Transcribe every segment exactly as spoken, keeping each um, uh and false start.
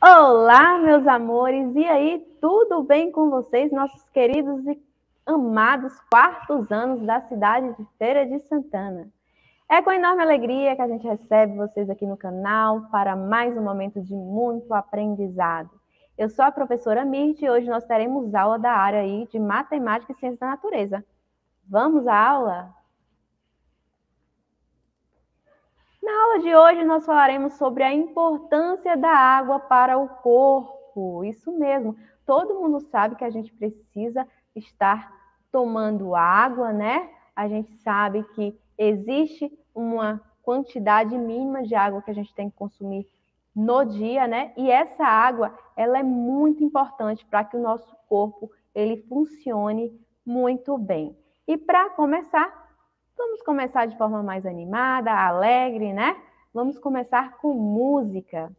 Olá, meus amores! E aí, tudo bem com vocês, nossos queridos e amados quartos anos da cidade de Feira de Santana? É com enorme alegria que a gente recebe vocês aqui no canal para mais um momento de muito aprendizado. Eu sou a professora Mirth e hoje nós teremos aula da área aí de Matemática e Ciências da Natureza. Vamos à aula? Na aula de hoje nós falaremos sobre a importância da água para o corpo. Isso mesmo, todo mundo sabe que a gente precisa estar tomando água, né? A gente sabe que existe uma quantidade mínima de água que a gente tem que consumir no dia, né? E essa água, ela é muito importante para que o nosso corpo ele funcione muito bem. E para começar, vamos começar de forma mais animada, alegre, né? Vamos começar com música.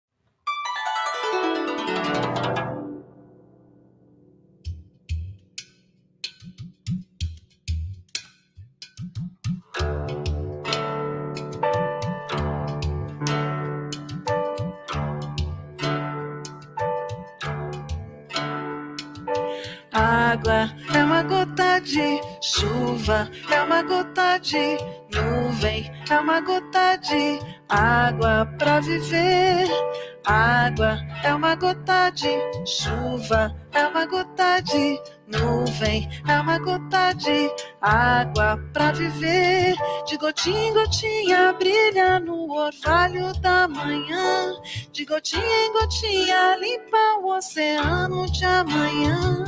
Água é uma gota de chuva, é uma gota de nuvem, é uma gota de água para viver. Água é uma gota de chuva, é uma gota de nuvem, é uma gota de água para viver. De gotinha em gotinha brilha no orvalho da manhã, de gotinha em gotinha limpa o oceano de amanhã.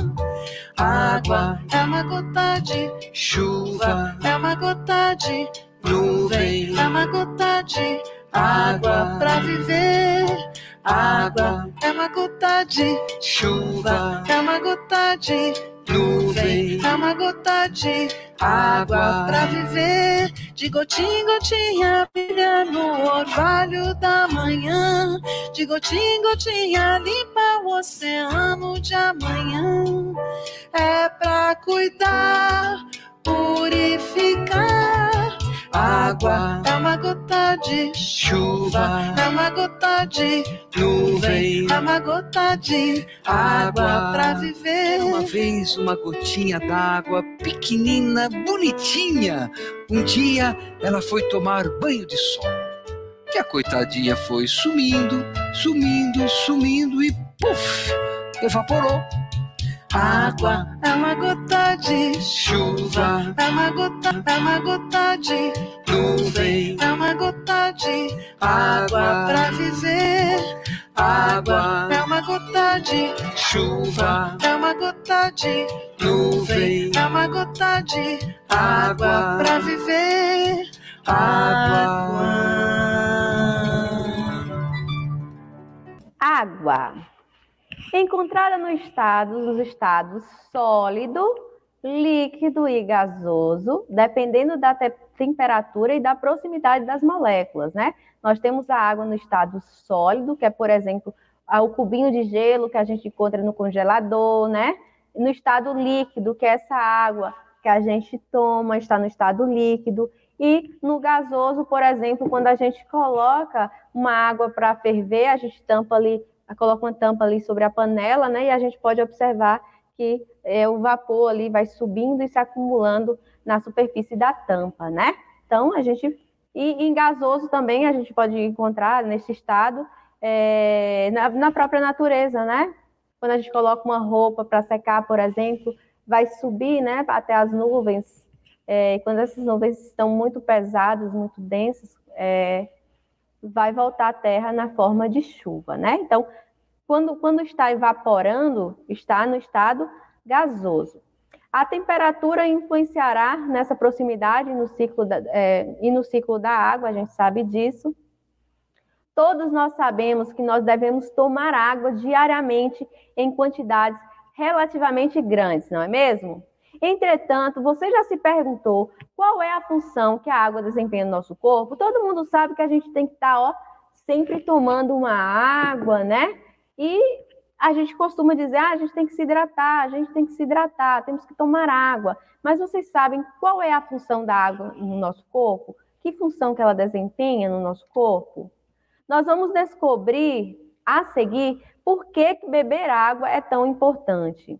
Água é uma gota de chuva, é uma gota de nuvem, é uma gota de água para viver. Água é uma gota de chuva, é uma gota de nuvem, é uma gota de água para viver. De gotinha em gotinha brilha no orvalho da manhã, de gotinha em gotinha limpa o oceano de amanhã. É pra cuidar, purificar. Água é uma gota de chuva, é uma gota de nuvem, é uma gota de água pra viver. Uma vez uma gotinha d'água, pequenina, bonitinha. Um dia ela foi tomar banho de sol. E a coitadinha foi sumindo, sumindo, sumindo e puf, evaporou. Água é uma gota de chuva, é uma gota, é uma gota de nuvem, é uma gota de água pra viver. Água é uma gota de chuva, é uma gota de nuvem, é uma gota de água pra viver. Água. Água. Encontrada no estado, nos estados sólido, líquido e gasoso, dependendo da te temperatura e da proximidade das moléculas, né? Nós temos a água no estado sólido, que é, por exemplo, o cubinho de gelo que a gente encontra no congelador, né? No estado líquido, que é essa água que a gente toma, está no estado líquido. E no gasoso, por exemplo, quando a gente coloca uma água para ferver, a gente tampa ali, coloca uma tampa ali sobre a panela, né? E a gente pode observar que é, o vapor ali vai subindo e se acumulando na superfície da tampa, né? Então, a gente... E em gasoso também a gente pode encontrar nesse estado é, na, na própria natureza, né? Quando a gente coloca uma roupa para secar, por exemplo, vai subir, né, até as nuvens. É, quando essas nuvens estão muito pesadas, muito densas, é, vai voltar à terra na forma de chuva, né? Então, quando, quando está evaporando, está no estado gasoso. A temperatura influenciará nessa proximidade no ciclo da, é, e no ciclo da água, a gente sabe disso. Todos nós sabemos que nós devemos tomar água diariamente em quantidades relativamente grandes, não é mesmo? Entretanto, você já se perguntou qual é a função que a água desempenha no nosso corpo? Todo mundo sabe que a gente tem que estar, ó, sempre tomando uma água, né? E a gente costuma dizer, ah, a gente tem que se hidratar, a gente tem que se hidratar, temos que tomar água. Mas vocês sabem qual é a função da água no nosso corpo? Que função que ela desempenha no nosso corpo? Nós vamos descobrir a seguir por que que beber água é tão importante.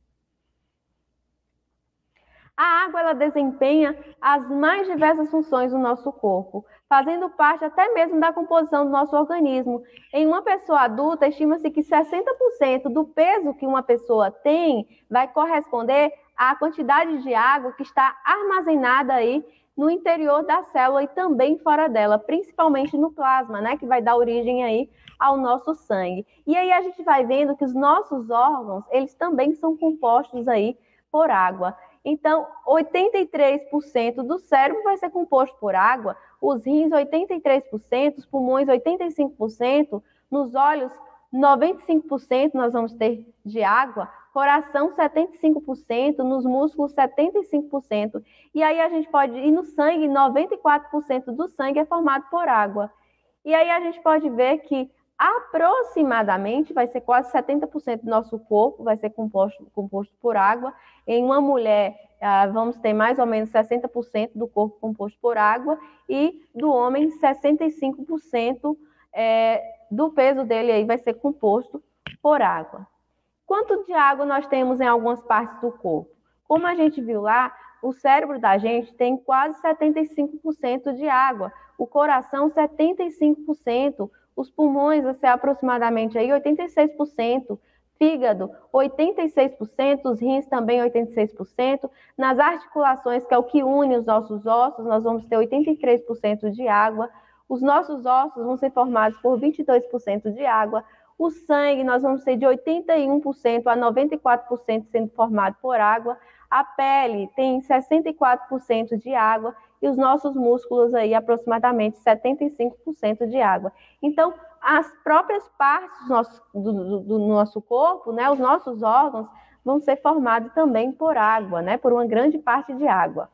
A água ela desempenha as mais diversas funções do nosso corpo, fazendo parte até mesmo da composição do nosso organismo. Em uma pessoa adulta, estima-se que sessenta por cento do peso que uma pessoa tem vai corresponder à quantidade de água que está armazenada aí no interior da célula e também fora dela, principalmente no plasma, né, que vai dar origem aí ao nosso sangue. E aí a gente vai vendo que os nossos órgãos, eles também são compostos aí por água. Então, oitenta e três por cento do cérebro vai ser composto por água, os rins oitenta e três por cento, os pulmões oitenta e cinco por cento, nos olhos noventa e cinco por cento nós vamos ter de água, coração setenta e cinco por cento, nos músculos setenta e cinco por cento. E aí a gente pode ir no sangue, noventa e quatro por cento do sangue é formado por água. E aí a gente pode ver que aproximadamente vai ser quase setenta por cento do nosso corpo vai ser composto, composto por água. Em uma mulher, ah, vamos ter mais ou menos sessenta por cento do corpo composto por água e do homem, sessenta e cinco por cento é, do peso dele aí vai ser composto por água. Quanto de água nós temos em algumas partes do corpo? Como a gente viu lá, o cérebro da gente tem quase setenta e cinco por cento de água, o coração setenta e cinco por cento, os pulmões vai ser aproximadamente aí oitenta e seis por cento, fígado oitenta e seis por cento, os rins também oitenta e seis por cento, nas articulações, que é o que une os nossos ossos, nós vamos ter oitenta e três por cento de água, os nossos ossos vão ser formados por vinte e dois por cento de água, o sangue nós vamos ter de oitenta e um por cento a noventa e quatro por cento sendo formado por água, a pele tem sessenta e quatro por cento de água e os nossos músculos aí aproximadamente setenta e cinco por cento de água. Então, as próprias partes do nosso, do, do, do nosso corpo, né, os nossos órgãos, vão ser formados também por água, né, por uma grande parte de água.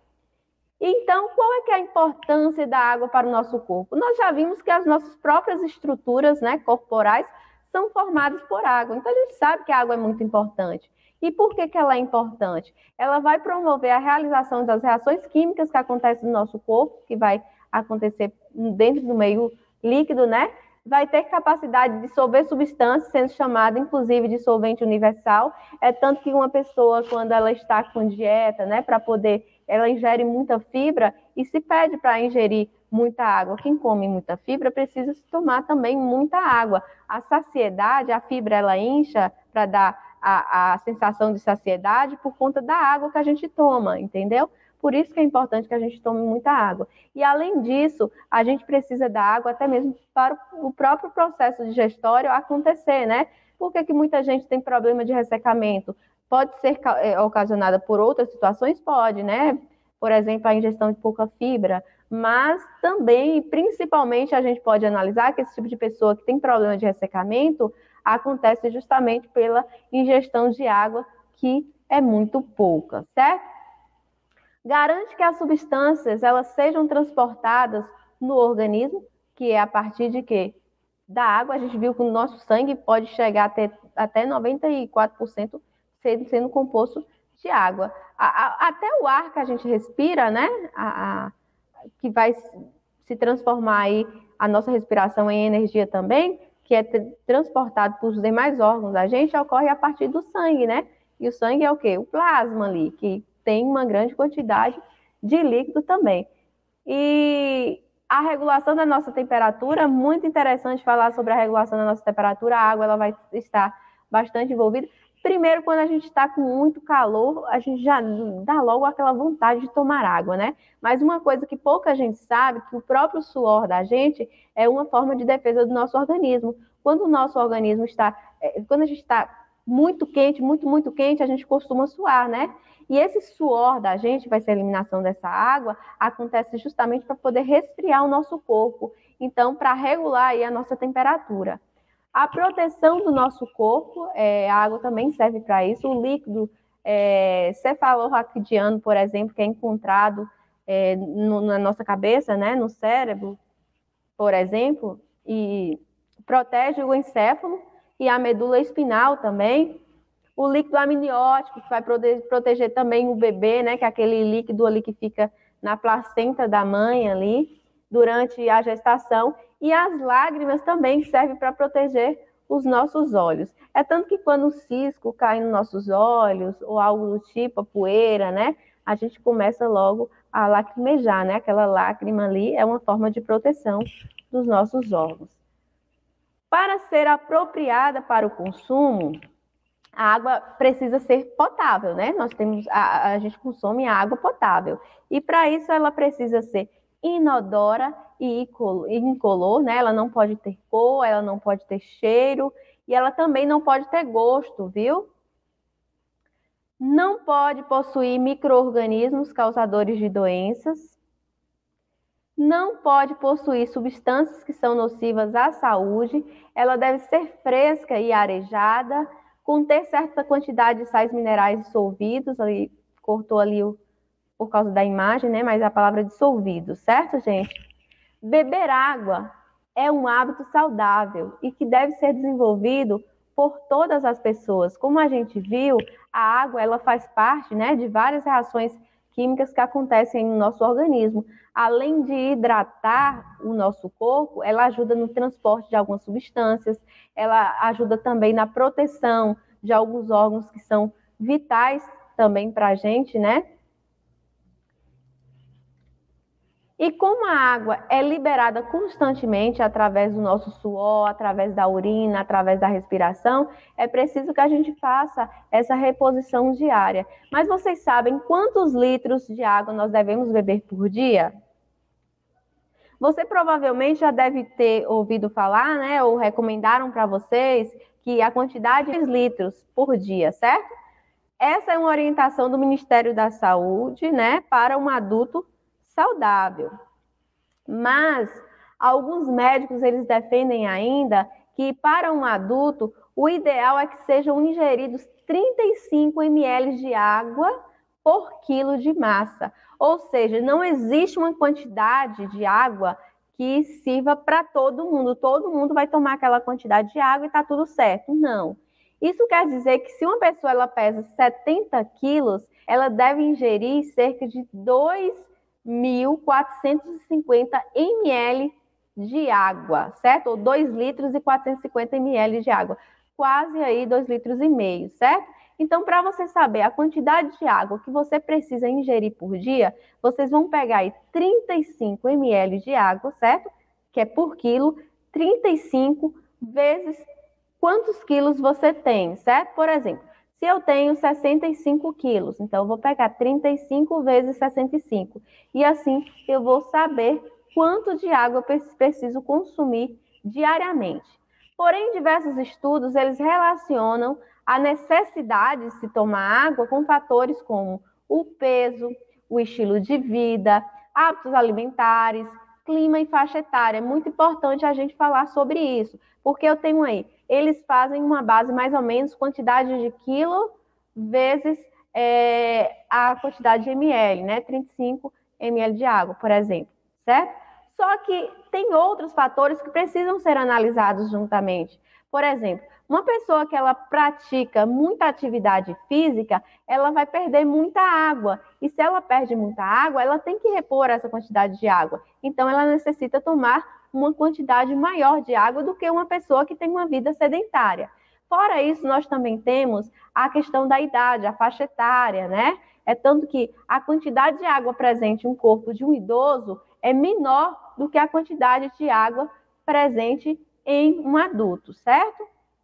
Então, qual é que é a importância da água para o nosso corpo? Nós já vimos que as nossas próprias estruturas, né, corporais são formadas por água. Então, a gente sabe que a água é muito importante. E por que que ela é importante? Ela vai promover a realização das reações químicas que acontecem no nosso corpo, que vai acontecer dentro do meio líquido, né? Vai ter capacidade de dissolver substâncias, sendo chamada, inclusive, de solvente universal. É tanto que uma pessoa, quando ela está com dieta, né, para poder, ela ingere muita fibra e se pede para ingerir muita água. Quem come muita fibra precisa tomar também muita água. A saciedade, a fibra, ela incha para dar A, a sensação de saciedade por conta da água que a gente toma, entendeu? Por isso que é importante que a gente tome muita água. E, além disso, a gente precisa da água até mesmo para o próprio processo digestório acontecer, né? Por que que muita gente tem problema de ressecamento? Pode ser é, ocasionada por outras situações? Pode, né? Por exemplo, a ingestão de pouca fibra. Mas também, principalmente, a gente pode analisar que esse tipo de pessoa que tem problema de ressecamento acontece justamente pela ingestão de água, que é muito pouca, certo? Garante que as substâncias elas sejam transportadas no organismo, que é a partir de quê? Da água. A gente viu que o nosso sangue pode chegar até, até noventa e quatro por cento sendo, sendo composto de água. A, a, até o ar que a gente respira, né? A, a, que vai se transformar aí a nossa respiração em energia também, que é transportado por os demais órgãos da gente, ocorre a partir do sangue, né? E o sangue é o quê? O plasma ali, que tem uma grande quantidade de líquido também. E a regulação da nossa temperatura, muito interessante falar sobre a regulação da nossa temperatura, a água ela vai estar bastante envolvida. Primeiro, quando a gente está com muito calor, a gente já dá logo aquela vontade de tomar água, né? Mas uma coisa que pouca gente sabe, que o próprio suor da gente é uma forma de defesa do nosso organismo. Quando o nosso organismo está, quando a gente está muito quente, muito, muito quente, a gente costuma suar, né? E esse suor da gente, vai ser a eliminação dessa água, acontece justamente para poder resfriar o nosso corpo. Então, para regular aí a nossa temperatura. A proteção do nosso corpo, é, a água também serve para isso. O líquido é, cefalorraquidiano, por exemplo, que é encontrado é, no, na nossa cabeça, né, no cérebro, por exemplo, e protege o encéfalo e a medula espinal também. O líquido amniótico, que vai proteger, proteger também o bebê, né, que é aquele líquido ali que fica na placenta da mãe ali, durante a gestação. E as lágrimas também servem para proteger os nossos olhos. É tanto que quando o cisco cai nos nossos olhos, ou algo do tipo, a poeira, né? A gente começa logo a lacrimejar, né? Aquela lágrima ali é uma forma de proteção dos nossos órgãos. Para ser apropriada para o consumo, a água precisa ser potável, né? Nós temos, a, a gente consome água potável. E para isso ela precisa ser inodora e incolor, né? Ela não pode ter cor, ela não pode ter cheiro e ela também não pode ter gosto, viu? Não pode possuir micro-organismos causadores de doenças. Não pode possuir substâncias que são nocivas à saúde. Ela deve ser fresca e arejada, conter certa quantidade de sais minerais dissolvidos. Ali, cortou ali o, por causa da imagem, né? Mas a palavra dissolvido, certo, gente? Beber água é um hábito saudável e que deve ser desenvolvido por todas as pessoas. Como a gente viu, a água ela faz parte, né, de várias reações químicas que acontecem no nosso organismo. Além de hidratar o nosso corpo, ela ajuda no transporte de algumas substâncias, ela ajuda também na proteção de alguns órgãos que são vitais também para a gente, né? E como a água é liberada constantemente através do nosso suor, através da urina, através da respiração, é preciso que a gente faça essa reposição diária. Mas vocês sabem quantos litros de água nós devemos beber por dia? Você provavelmente já deve ter ouvido falar, né, ou recomendaram para vocês que a quantidade de litros por dia, certo? Essa é uma orientação do Ministério da Saúde, né, para um adulto saudável. Mas alguns médicos eles defendem ainda que para um adulto o ideal é que sejam ingeridos trinta e cinco mililitros de água por quilo de massa. Ou seja, não existe uma quantidade de água que sirva para todo mundo. Todo mundo vai tomar aquela quantidade de água e está tudo certo. Não. Isso quer dizer que se uma pessoa ela pesa setenta quilos, ela deve ingerir cerca de dois mil quatrocentos e cinquenta mililitros de água, certo? Ou dois litros e quatrocentos e cinquenta mililitros de água. Quase aí dois litros e meio, certo? Então, para você saber a quantidade de água que você precisa ingerir por dia, vocês vão pegar aí trinta e cinco mililitros de água, certo? Que é por quilo, trinta e cinco vezes quantos quilos você tem, certo? Por exemplo, se eu tenho sessenta e cinco quilos, então eu vou pegar trinta e cinco vezes sessenta e cinco. E assim eu vou saber quanto de água eu preciso consumir diariamente. Porém, diversos estudos, eles relacionam a necessidade de se tomar água com fatores como o peso, o estilo de vida, hábitos alimentares, clima e faixa etária. É muito importante a gente falar sobre isso, porque eu tenho aí, eles fazem uma base mais ou menos quantidade de quilo vezes é, a quantidade de ml, né? trinta e cinco mililitros de água, por exemplo, certo? Só que tem outros fatores que precisam ser analisados juntamente. Por exemplo, uma pessoa que ela pratica muita atividade física, ela vai perder muita água. E se ela perde muita água, ela tem que repor essa quantidade de água. Então, ela necessita tomar uma quantidade maior de água do que uma pessoa que tem uma vida sedentária. Fora isso, nós também temos a questão da idade, a faixa etária, né? É tanto que a quantidade de água presente no corpo de um idoso é menor do que a quantidade de água presente em um adulto, certo?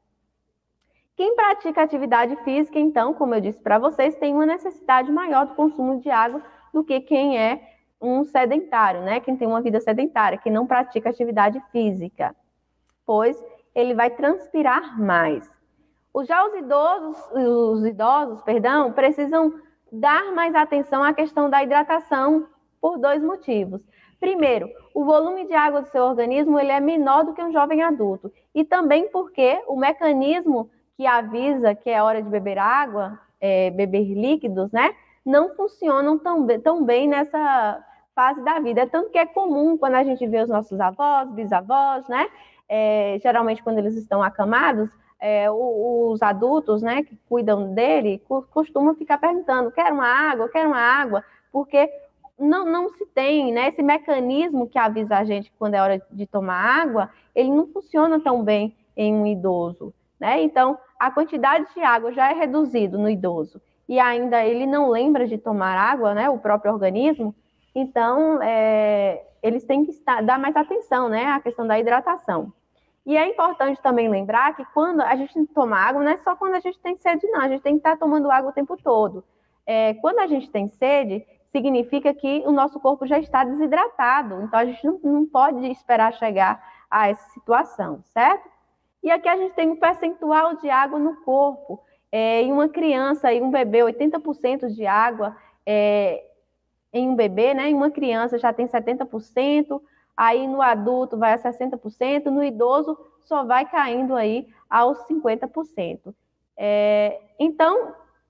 Quem pratica atividade física, então, como eu disse para vocês, tem uma necessidade maior do consumo de água do que quem é um sedentário, né? Quem tem uma vida sedentária, que não pratica atividade física, pois ele vai transpirar mais. Já os idosos, os idosos, perdão, precisam dar mais atenção à questão da hidratação por dois motivos. Primeiro, o volume de água do seu organismo ele é menor do que um jovem adulto. E também porque o mecanismo que avisa que é hora de beber água, é, beber líquidos, né? Não funcionam tão, tão bem nessa fase da vida. É tanto que é comum quando a gente vê os nossos avós, bisavós, né? É, geralmente quando eles estão acamados, é, os adultos, né, que cuidam dele, costumam ficar perguntando, quero uma água, quero uma água, porque não, não se tem, né, esse mecanismo que avisa a gente quando é hora de tomar água, ele não funciona tão bem em um idoso, né? Então, a quantidade de água já é reduzida no idoso e ainda ele não lembra de tomar água, né? O próprio organismo. Então, é, eles têm que estar, dar mais atenção, né? À questão da hidratação. E é importante também lembrar que quando a gente toma água, não é só quando a gente tem sede, não. A gente tem que estar tomando água o tempo todo. É, quando a gente tem sede, significa que o nosso corpo já está desidratado. Então, a gente não, não pode esperar chegar a essa situação, certo? E aqui a gente tem um percentual de água no corpo. É, em uma criança e um bebê, oitenta por cento de água é, em um bebê, né? Em uma criança já tem setenta por cento, aí no adulto vai a sessenta por cento, no idoso só vai caindo aí aos cinquenta por cento. É, então,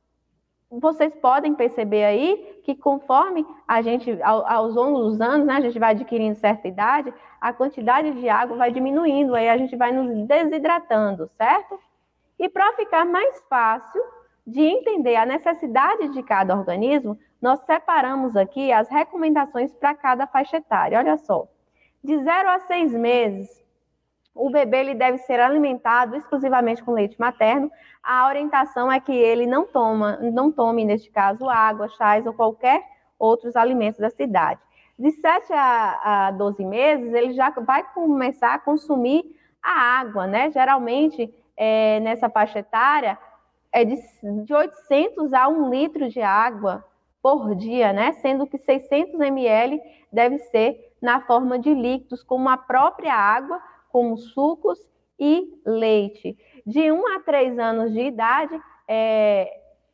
vocês podem perceber aí que conforme a gente, ao, aos longos dos anos, né, a gente vai adquirindo certa idade, a quantidade de água vai diminuindo, aí a gente vai nos desidratando, certo? E para ficar mais fácil de entender a necessidade de cada organismo, nós separamos aqui as recomendações para cada faixa etária. Olha só, de zero a seis meses, o bebê ele deve ser alimentado exclusivamente com leite materno. A orientação é que ele não, toma, não tome, neste caso, água, chás ou qualquer outros alimentos da cidade. De sete a doze meses, ele já vai começar a consumir a água, né? Geralmente, é, nessa faixa etária, é de, de oitocentos a um litro de água por dia, né? Sendo que seiscentos mililitros deve ser na forma de líquidos, como a própria água, como sucos e leite. De um a três anos de idade, é,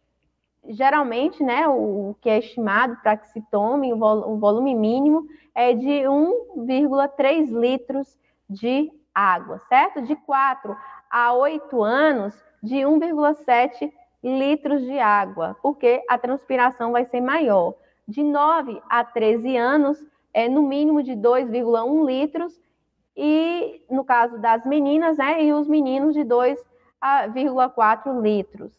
geralmente, né, o, o que é estimado para que se tome, o, vol o volume mínimo é de um vírgula três litros de água, certo? De quatro a oito anos, de um vírgula sete litros de água, porque a transpiração vai ser maior. De nove a treze anos, é no mínimo de dois vírgula um litros, e no caso das meninas, né, e os meninos de dois vírgula quatro litros.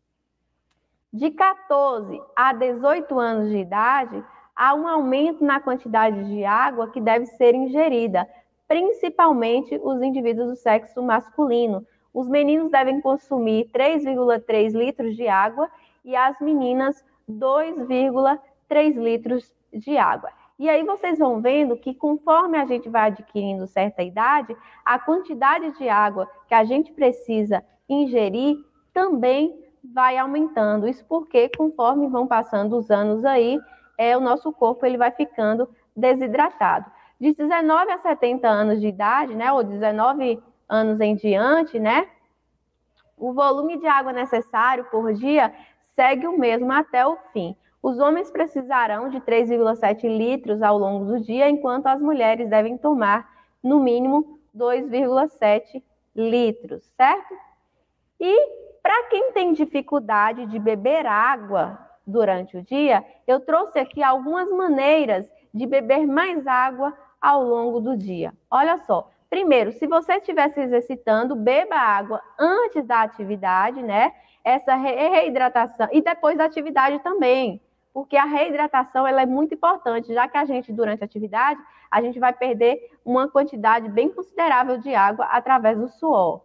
De quatorze a dezoito anos de idade, há um aumento na quantidade de água que deve ser ingerida, principalmente os indivíduos do sexo masculino. Os meninos devem consumir três vírgula três litros de água e as meninas dois vírgula três litros de água. E aí vocês vão vendo que conforme a gente vai adquirindo certa idade, a quantidade de água que a gente precisa ingerir também vai aumentando. Isso porque conforme vão passando os anos aí, é, o nosso corpo ele vai ficando desidratado. De dezenove a setenta anos de idade, né, ou dezenove anos em diante, né, o volume de água necessário por dia segue o mesmo até o fim. Os homens precisarão de três vírgula sete litros ao longo do dia, enquanto as mulheres devem tomar, no mínimo, dois vírgula sete litros, certo? E para quem tem dificuldade de beber água durante o dia, eu trouxe aqui algumas maneiras de beber mais água ao longo do dia. Olha só, primeiro, se você estiver se exercitando, beba água antes da atividade, né? Essa reidratação, e depois da atividade também, porque a reidratação ela é muito importante, já que a gente, durante a atividade, a gente vai perder uma quantidade bem considerável de água através do suor.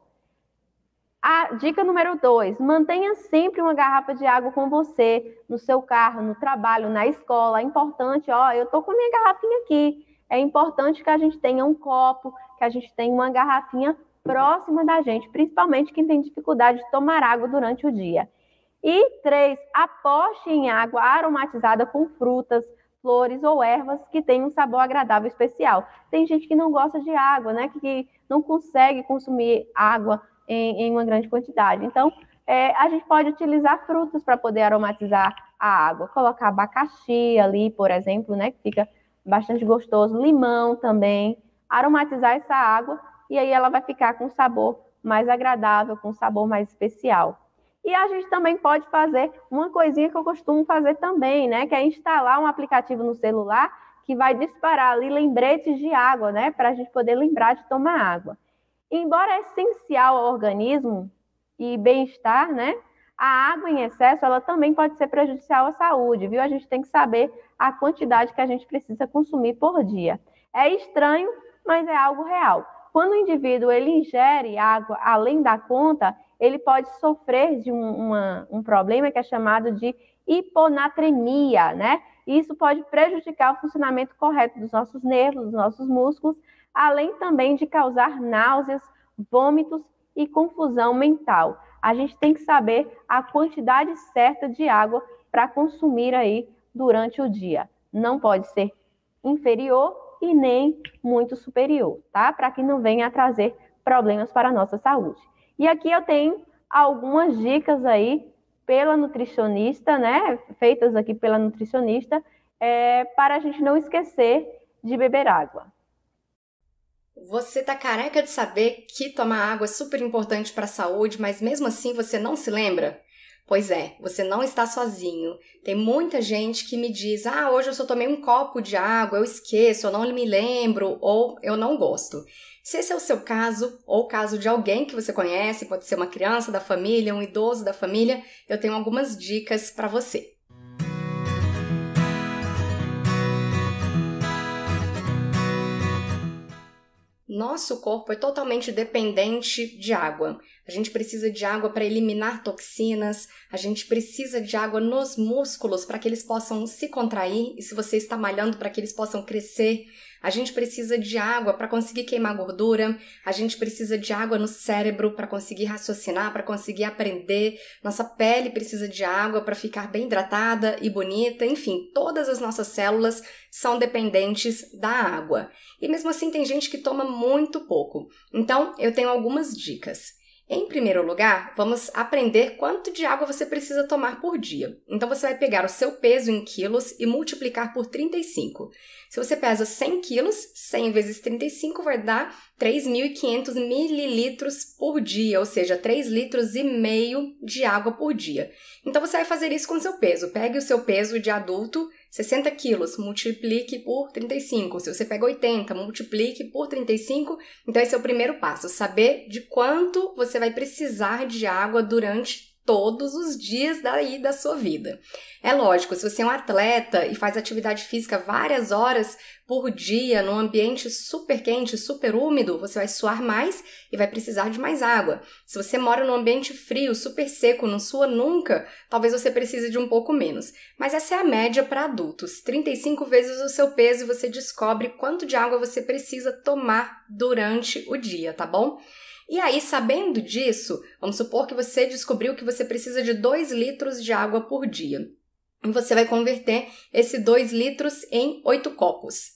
A dica número dois, mantenha sempre uma garrafa de água com você, no seu carro, no trabalho, na escola. É importante, ó, eu tô com a minha garrafinha aqui. É importante que a gente tenha um copo, que a gente tenha uma garrafinha próxima da gente, principalmente quem tem dificuldade de tomar água durante o dia. E três, aposte em água aromatizada com frutas, flores ou ervas que tenham um sabor agradável especial. Tem gente que não gosta de água, né? Que não consegue consumir água em, em uma grande quantidade. Então, é, a gente pode utilizar frutas para poder aromatizar a água. Colocar abacaxi ali, por exemplo, né? Que fica bastante gostoso. Limão também. Aromatizar essa água e aí ela vai ficar com um sabor mais agradável, com um sabor mais especial. E a gente também pode fazer uma coisinha que eu costumo fazer também, né? Que é instalar um aplicativo no celular que vai disparar ali lembretes de água, né? Para a gente poder lembrar de tomar água. Embora é essencial ao organismo e bem-estar, né? A água em excesso, ela também pode ser prejudicial à saúde, viu? A gente tem que saber a quantidade que a gente precisa consumir por dia. É estranho, mas é algo real. quando o indivíduo ele ingere água além da conta, ele pode sofrer de um, uma, um problema que é chamado de hiponatremia, né? Isso pode prejudicar o funcionamento correto dos nossos nervos, dos nossos músculos, além também de causar náuseas, vômitos e confusão mental. A gente tem que saber a quantidade certa de água para consumir aí durante o dia. Não pode ser inferior e nem muito superior, tá? Para que não venha a trazer problemas para a nossa saúde. E aqui eu tenho algumas dicas aí pela nutricionista, né? Feitas aqui pela nutricionista, é, para a gente não esquecer de beber água. Você tá careca de saber que tomar água é super importante para a saúde, mas mesmo assim você não se lembra? Pois é, você não está sozinho. Tem muita gente que me diz, ah, hoje eu só tomei um copo de água, eu esqueço, eu não me lembro, ou eu não gosto. Se esse é o seu caso, ou o caso de alguém que você conhece, pode ser uma criança da família, um idoso da família, eu tenho algumas dicas para você. Nosso corpo é totalmente dependente de água. A gente precisa de água para eliminar toxinas, a gente precisa de água nos músculos para que eles possam se contrair e se você está malhando para que eles possam crescer. A gente precisa de água para conseguir queimar gordura, a gente precisa de água no cérebro para conseguir raciocinar, para conseguir aprender. Nossa pele precisa de água para ficar bem hidratada e bonita. Enfim, todas as nossas células são dependentes da água. E mesmo assim tem gente que toma muito pouco. Então, eu tenho algumas dicas. Em primeiro lugar, vamos aprender quanto de água você precisa tomar por dia. Então, você vai pegar o seu peso em quilos e multiplicar por trinta e cinco. Se você pesa cem quilos, cem vezes trinta e cinco vai dar três mil e quinhentos mililitros por dia, ou seja, três litros e meio de água por dia. Então, você vai fazer isso com o seu peso. Pegue o seu peso de adulto, sessenta quilos, multiplique por trinta e cinco. Se você pega oitenta, multiplique por trinta e cinco. Então, esse é o primeiro passo, saber de quanto você vai precisar de água durante todos os dias daí da sua vida. É lógico, se você é um atleta e faz atividade física várias horas por dia, num ambiente super quente, super úmido, você vai suar mais e vai precisar de mais água. Se você mora num ambiente frio, super seco, não sua nunca, talvez você precise de um pouco menos. Mas essa é a média para adultos. trinta e cinco vezes o seu peso e você descobre quanto de água você precisa tomar durante o dia, tá bom? E aí, sabendo disso, vamos supor que você descobriu que você precisa de dois litros de água por dia. E você vai converter esse dois litros em oito copos.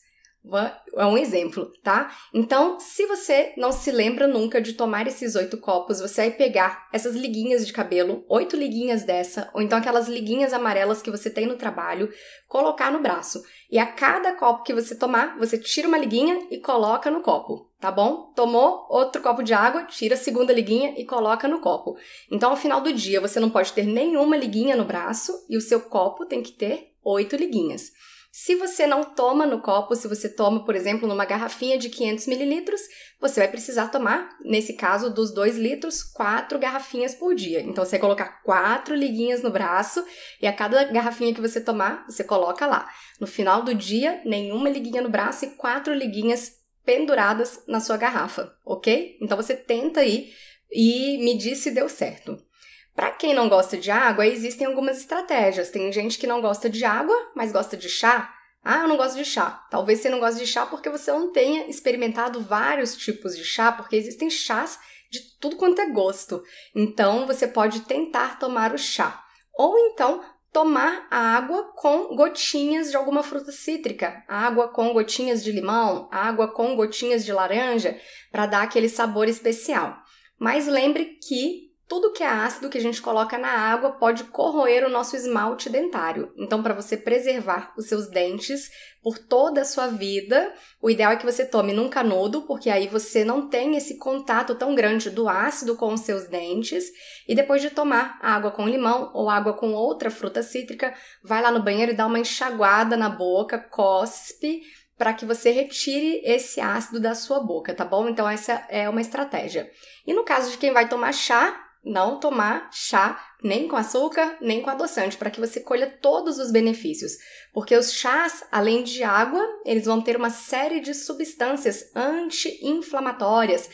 É um exemplo, tá? Então, se você não se lembra nunca de tomar esses oito copos, você vai pegar essas liguinhas de cabelo, oito liguinhas dessa, ou então aquelas liguinhas amarelas que você tem no trabalho, colocar no braço. E a cada copo que você tomar, você tira uma liguinha e coloca no copo, tá bom? Tomou outro copo de água, tira a segunda liguinha e coloca no copo. Então, ao final do dia, você não pode ter nenhuma liguinha no braço e o seu copo tem que ter oito liguinhas. Se você não toma no copo, se você toma, por exemplo, numa garrafinha de quinhentos mililitros, você vai precisar tomar, nesse caso, dos dois litros, quatro garrafinhas por dia. Então, você vai colocar quatro liguinhas no braço e a cada garrafinha que você tomar, você coloca lá. No final do dia, nenhuma liguinha no braço e quatro liguinhas penduradas na sua garrafa, ok? Então, você tenta aí e me diz se deu certo. Para quem não gosta de água, existem algumas estratégias. Tem gente que não gosta de água, mas gosta de chá. Ah, eu não gosto de chá. Talvez você não goste de chá porque você não tenha experimentado vários tipos de chá, porque existem chás de tudo quanto é gosto. Então, você pode tentar tomar o chá. Ou então, tomar a água com gotinhas de alguma fruta cítrica. Água com gotinhas de limão, água com gotinhas de laranja, para dar aquele sabor especial. Mas lembre que tudo que é ácido que a gente coloca na água pode corroer o nosso esmalte dentário. Então, para você preservar os seus dentes por toda a sua vida, o ideal é que você tome num canudo, porque aí você não tem esse contato tão grande do ácido com os seus dentes. E depois de tomar água com limão ou água com outra fruta cítrica, vai lá no banheiro e dá uma enxaguada na boca, cospe, para que você retire esse ácido da sua boca, tá bom? Então, essa é uma estratégia. E no caso de quem vai tomar chá, não tomar chá nem com açúcar, nem com adoçante, para que você colha todos os benefícios. Porque os chás, além de água, eles vão ter uma série de substâncias anti-inflamatórias,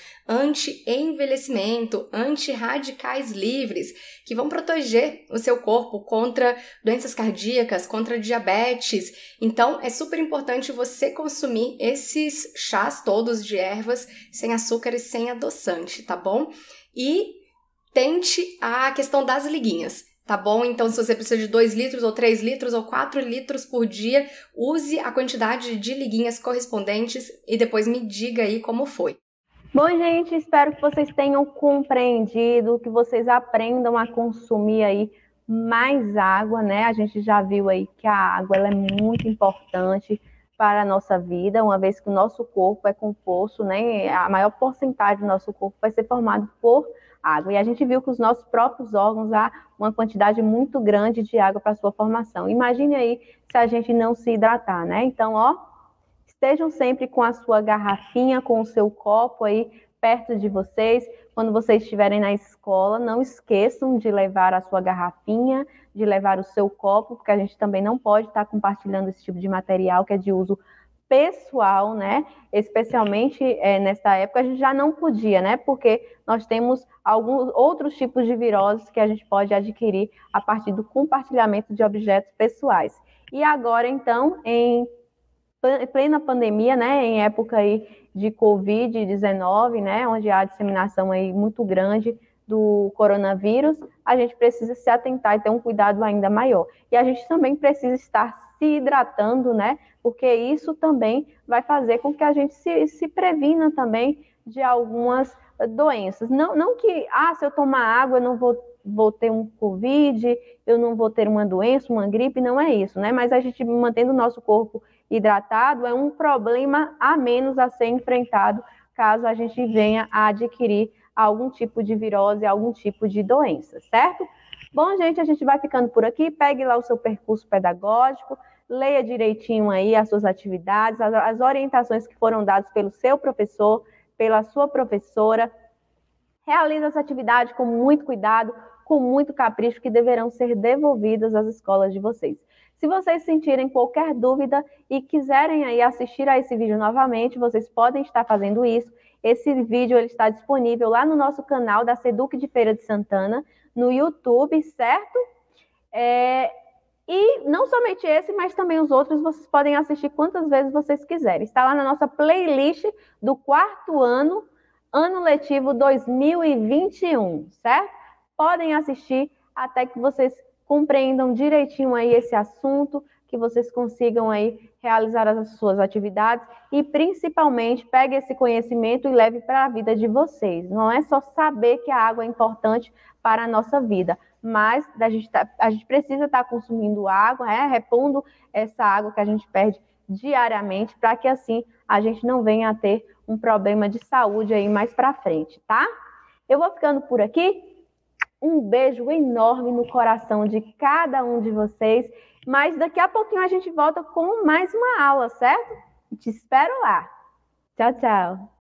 anti-envelhecimento, anti-radicais livres, que vão proteger o seu corpo contra doenças cardíacas, contra diabetes. Então, é super importante você consumir esses chás todos de ervas, sem açúcar e sem adoçante, tá bom? E tente a questão das liguinhas, tá bom? Então, se você precisa de dois litros, ou três litros, ou quatro litros por dia, use a quantidade de liguinhas correspondentes e depois me diga aí como foi. Bom, gente, espero que vocês tenham compreendido, que vocês aprendam a consumir aí mais água, né? A gente já viu aí que a água ela é muito importante para a nossa vida, uma vez que o nosso corpo é composto, né? A maior porcentagem do nosso corpo vai ser formado por água. E a gente viu que os nossos próprios órgãos há uma quantidade muito grande de água para sua formação. Imagine aí se a gente não se hidratar, né? Então, ó, estejam sempre com a sua garrafinha, com o seu copo aí perto de vocês. Quando vocês estiverem na escola, não esqueçam de levar a sua garrafinha, de levar o seu copo, porque a gente também não pode estar compartilhando esse tipo de material que é de uso pessoal, né? Especialmente é, nessa época a gente já não podia, né? Porque nós temos alguns outros tipos de viroses que a gente pode adquirir a partir do compartilhamento de objetos pessoais. E agora, então, em plena pandemia, né? Em época aí de covid dezenove, né? Onde há disseminação aí muito grande do coronavírus, a gente precisa se atentar e ter um cuidado ainda maior. E a gente também precisa estar se hidratando, né? Porque isso também vai fazer com que a gente se, se previna também de algumas doenças. Não, não que, ah, se eu tomar água eu não vou, vou ter um Covid, eu não vou ter uma doença, uma gripe, não é isso, né? Mas a gente mantendo o nosso corpo hidratado é um problema a menos a ser enfrentado caso a gente venha a adquirir algum tipo de virose, algum tipo de doença, certo? Bom, gente, a gente vai ficando por aqui. Pegue lá o seu percurso pedagógico, leia direitinho aí as suas atividades, as, as orientações que foram dadas pelo seu professor, pela sua professora. Realize essa atividade com muito cuidado, com muito capricho, que deverão ser devolvidas às escolas de vocês. Se vocês sentirem qualquer dúvida e quiserem aí assistir a esse vídeo novamente, vocês podem estar fazendo isso. Esse vídeo ele está disponível lá no nosso canal da Seduc de Feira de Santana, no YouTube, certo? É... E não somente esse, mas também os outros, vocês podem assistir quantas vezes vocês quiserem. Está lá na nossa playlist do quarto ano, ano letivo dois mil e vinte e um, certo? Podem assistir até que vocês compreendam direitinho aí esse assunto, que vocês consigam aí realizar as suas atividades e principalmente pegue esse conhecimento e leve para a vida de vocês. Não é só saber que a água é importante para a nossa vida, mas a gente, tá, a gente precisa estar consumindo água, é, repondo essa água que a gente perde diariamente, para que assim a gente não venha a ter um problema de saúde aí mais para frente, tá? Eu vou ficando por aqui. Um beijo enorme no coração de cada um de vocês. Mas daqui a pouquinho a gente volta com mais uma aula, certo? Te espero lá. Tchau, tchau.